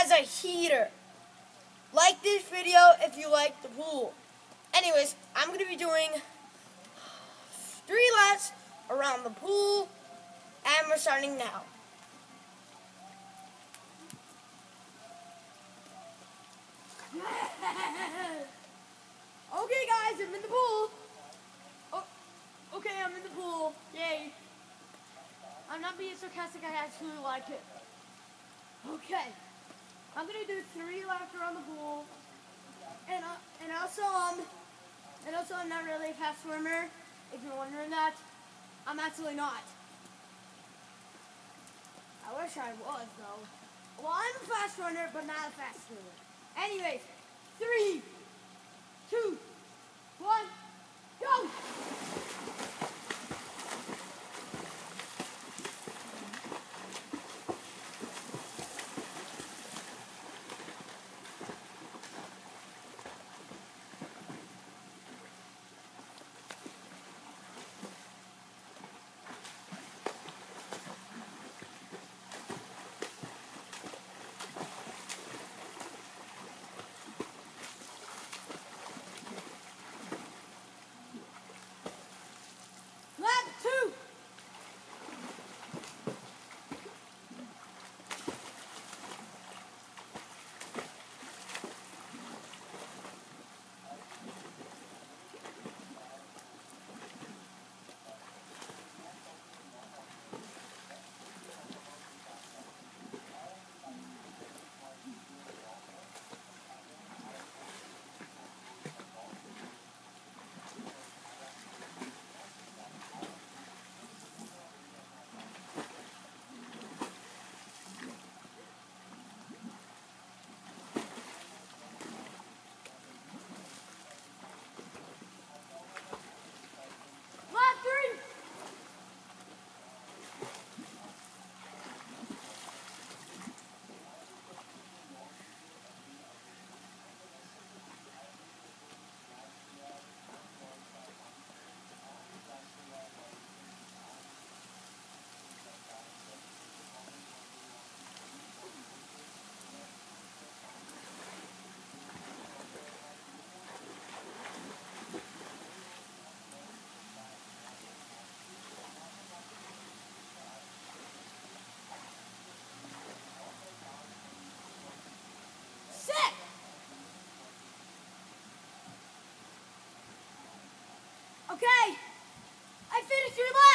as a heater. Like this video if you like the pool. Anyways, I'm going to be doing 3 laps around the pool, and we're starting now. Okay guys, I'm in the pool. Oh, okay, I'm in the pool. Yay. I'm not being sarcastic, I actually like it. Okay. I'm gonna do 3 laps around the pool. And also I'm not really a fast swimmer, if you're wondering that. I'm actually not. I wish I was though. Well, I'm a fast runner, but not a fast swimmer. Anyways, 3, 2, 1, go! Okay, I finished 3 laps.